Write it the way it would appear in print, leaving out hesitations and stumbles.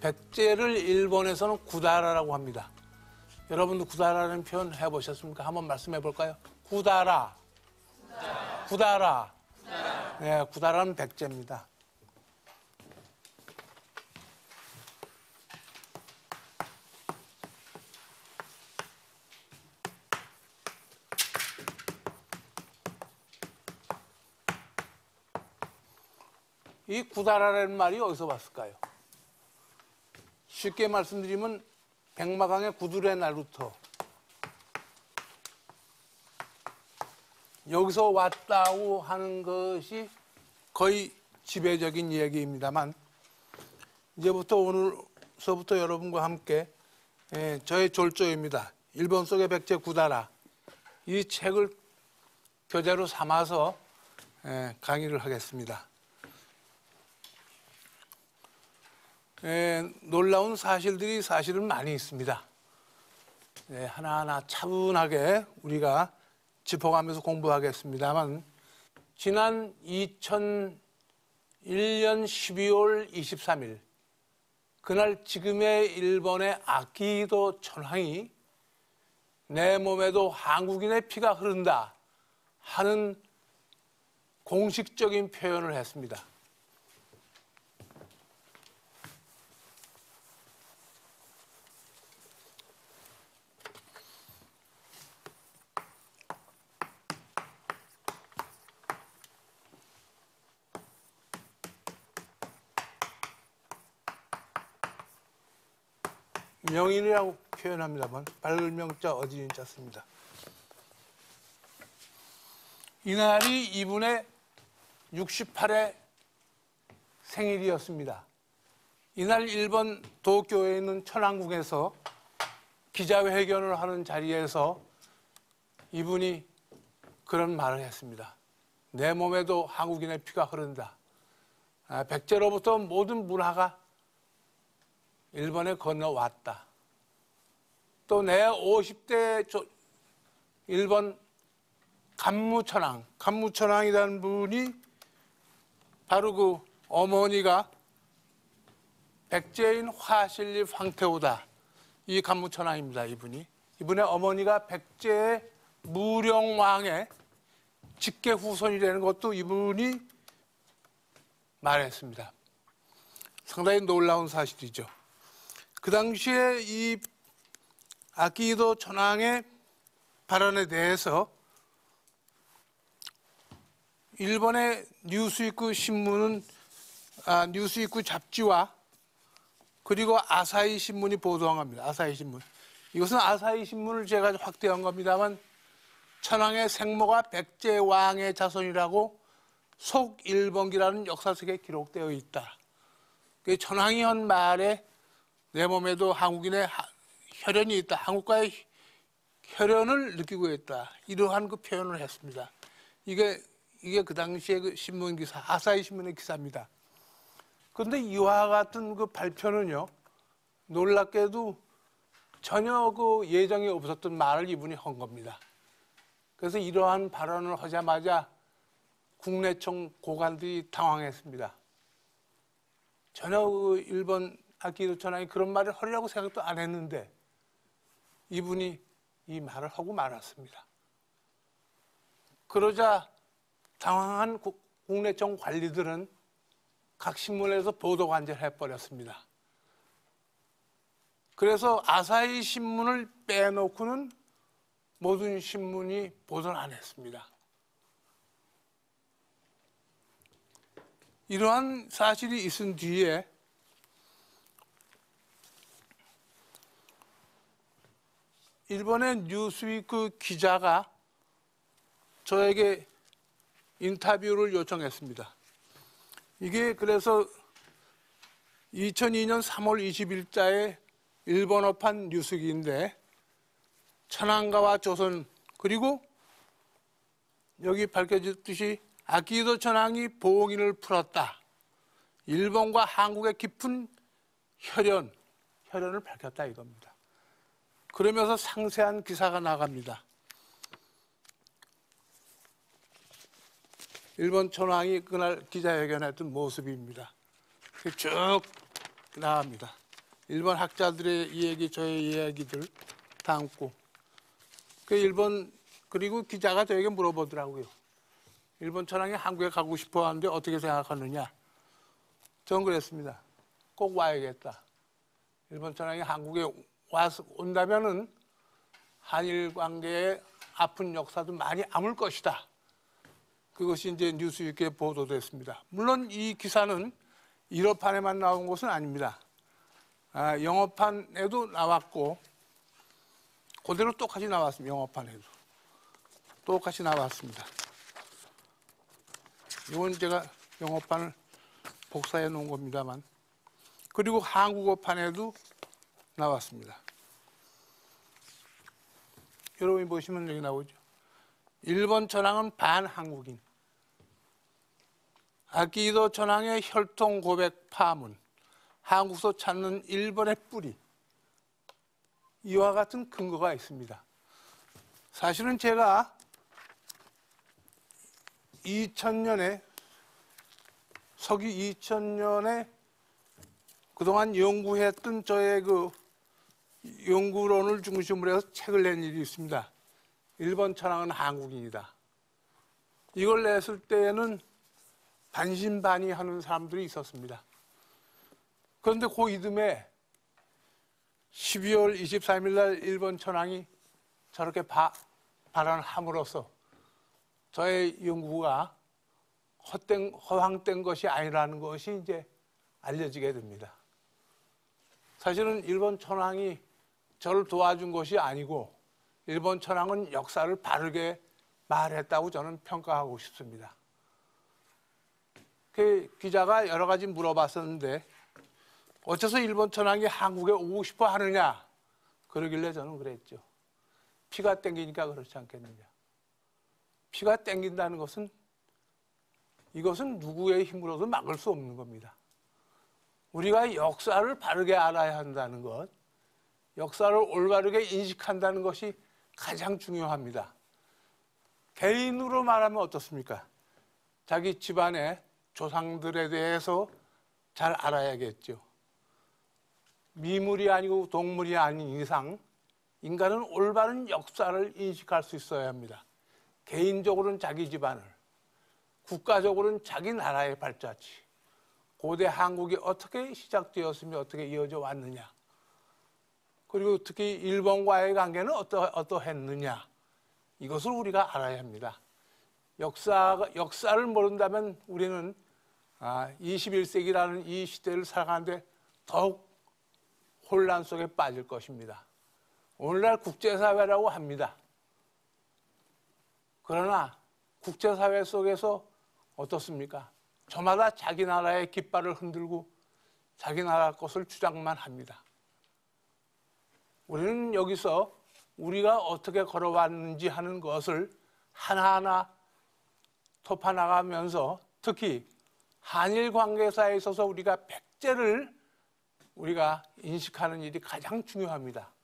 백제를 일본에서는 구다라라고 합니다. 여러분도 구다라는 표현 해보셨습니까? 한번 말씀해 볼까요? 구다라. 구다라. 네, 구다라는 백제입니다. 이 구다라라는 말이 어디서 왔을까요? 쉽게 말씀드리면 백마강의 구두레 날부터 여기서 왔다고 하는 것이 거의 지배적인 이야기입니다만, 이제부터 오늘서부터 여러분과 함께 저의 졸조입니다. 일본 속의 백제 구다라, 이 책을 교재로 삼아서 강의를 하겠습니다. 놀라운 사실들이 사실은 많이 있습니다. 하나하나 차분하게 우리가 짚어가면서 공부하겠습니다만, 지난 2001년 12월 23일 그날 지금의 일본의 아키히도 천황이 내 몸에도 한국인의 피가 흐른다 하는 공식적인 표현을 했습니다. 명인이라고 표현합니다만 발명자 어진자 씁니다. 이날이 이분의 68회 생일이었습니다. 이날 일본 도쿄에 있는 천황궁에서 기자회견을 하는 자리에서 이분이 그런 말을 했습니다. 내 몸에도 한국인의 피가 흐른다. 백제로부터 모든 문화가 일본에 건너왔다. 또 내 50대 일본 간무천황이라는 분이 바로 그 어머니가 백제인 화실리 황태오다. 이 간무천황입니다. 이분의 어머니가 백제의 무령왕의 직계 후손이라는 것도 이분이 말했습니다. 상당히 놀라운 사실이죠. 그 당시에 이 아키히도 천황의 발언에 대해서 일본의 뉴스위크 신문은 뉴스위크 잡지와 그리고 아사히 신문이 보도한 겁니다. 아사히 신문. 이것은 아사히 신문을 제가 확대한 겁니다만, 천황의 생모가 백제 왕의 자손이라고 속일본기라는 역사책에 기록되어 있다. 천황이 한 말에 내 몸에도 한국인의 혈연이 있다. 한국과의 혈연을 느끼고 있다. 이러한 그 표현을 했습니다. 이게 그 당시에 그 신문 기사, 아사히 신문의 기사입니다. 그런데 이와 같은 그 발표는요, 놀랍게도 전혀 그 예정이 없었던 말을 이분이 한 겁니다. 그래서 이러한 발언을 하자마자 국내청 고관들이 당황했습니다. 전혀 그 일본 아키히도 천황이 그런 말을 하려고 생각도 안 했는데 이분이 이 말을 하고 말았습니다. 그러자 당황한 국내청 관리들은 각 신문에서 보도 관절해버렸습니다. 그래서 아사히 신문을 빼놓고는 모든 신문이 보도를 안 했습니다. 이러한 사실이 있은 뒤에 일본의 뉴스위크 기자가 저에게 인터뷰를 요청했습니다. 이게 그래서 2002년 3월 20일자의 일본어판 뉴스기인데, 천황가와 조선, 그리고 여기 밝혀졌듯이 아키히도 천황이 봉인을 풀었다. 일본과 한국의 깊은 혈연을 밝혔다 이겁니다. 그러면서 상세한 기사가 나갑니다. 일본 천황이 그날 기자회견했던 모습입니다. 쭉 나갑니다. 일본 학자들의 이야기, 저의 이야기들 담고 그 일본 그리고 기자가 저에게 물어보더라고요. 일본 천황이 한국에 가고 싶어 하는데 어떻게 생각하느냐. 저는 그랬습니다. 꼭 와야겠다. 일본 천황이 한국에 온다면은 한일 관계의 아픈 역사도 많이 아물 것이다. 그것이 이제 뉴스위크에 보도됐습니다. 물론 이 기사는 1호판에만 나온 것은 아닙니다. 영어판에도 나왔고 그대로 똑같이 나왔습니다. 영어판에도 똑같이 나왔습니다. 이건 제가 영어판을 복사해 놓은 겁니다만 그리고 한국어판에도 나왔습니다. 여러분이 보시면 여기 나오죠. 일본 천황은 반한국인. 아키히도 천황의 혈통 고백 파문. 한국서 찾는 일본의 뿌리. 이와 같은 근거가 있습니다. 사실은 제가 2000년에 서기 2000년에 그동안 연구했던 저의 그 연구론을 중심으로 해서 책을 낸 일이 있습니다. 일본 천황은 한국인이다. 이걸 냈을 때에는 반신반의하는 사람들이 있었습니다. 그런데 그 이듬해 12월 23일 날 일본 천황이 저렇게 발언함으로써 저의 연구가 허황된 것이 아니라는 것이 이제 알려지게 됩니다. 사실은 일본 천황이 저를 도와준 것이 아니고 일본 천황은 역사를 바르게 말했다고 저는 평가하고 싶습니다. 그 기자가 여러 가지 물어봤었는데 어째서 일본 천황이 한국에 오고 싶어 하느냐 그러길래 저는 그랬죠. 피가 땡기니까 그렇지 않겠느냐. 피가 땡긴다는 것은 이것은 누구의 힘으로도 막을 수 없는 겁니다. 우리가 역사를 바르게 알아야 한다는 것, 역사를 올바르게 인식한다는 것이 가장 중요합니다. 개인으로 말하면 어떻습니까? 자기 집안의 조상들에 대해서 잘 알아야겠죠. 미물이 아니고 동물이 아닌 이상 인간은 올바른 역사를 인식할 수 있어야 합니다. 개인적으로는 자기 집안을, 국가적으로는 자기 나라의 발자취, 고대 한국이 어떻게 시작되었으며 어떻게 이어져 왔느냐, 그리고 특히 일본과의 관계는 어떠했느냐, 이것을 우리가 알아야 합니다. 역사를 모른다면 우리는 21세기라는 이 시대를 살아가는데 더욱 혼란 속에 빠질 것입니다. 오늘날 국제사회라고 합니다. 그러나 국제사회 속에서 어떻습니까? 저마다 자기 나라의 깃발을 흔들고 자기 나라 것을 주장만 합니다. 우리는 여기서 우리가 어떻게 걸어왔는지 하는 것을 하나하나 톱어나가면서 특히 한일 관계사에 있어서 우리가 백제를 우리가 인식하는 일이 가장 중요합니다.